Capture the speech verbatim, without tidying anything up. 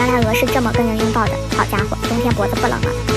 来鹅是这么跟人拥抱的，好家伙，冬天脖子不冷了。